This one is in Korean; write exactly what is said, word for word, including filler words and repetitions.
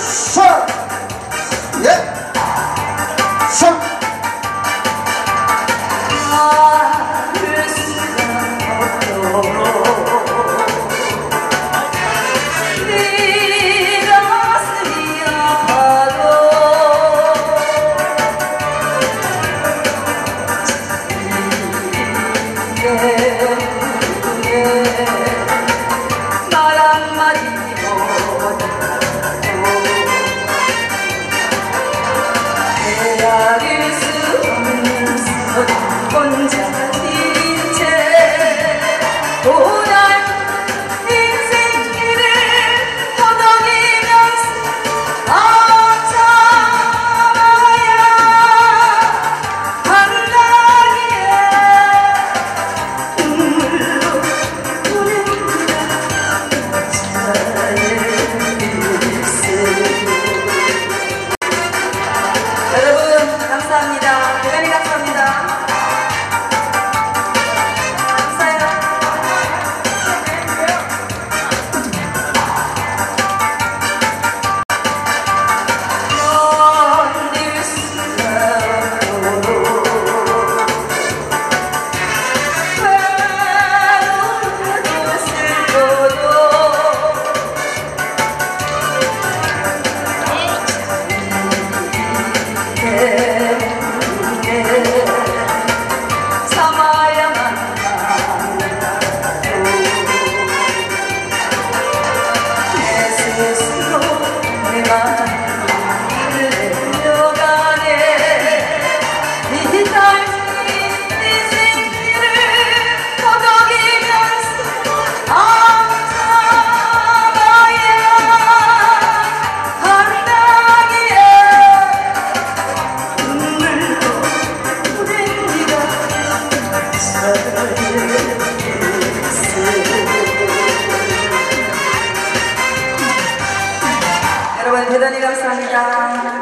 서! 예! 서! 닿을 수가 없도록 네 가슴이 아파도 말 한마디 헤아릴 수 없는 선 혼자 뛴 채 오날 인생길을 허덕이면서 앞잡아야 한다기에 눈물로 보낸다 차의 일생. 여러분 감사합니다. 대단히 감사합니다. 여러분 대단히 감사합니다.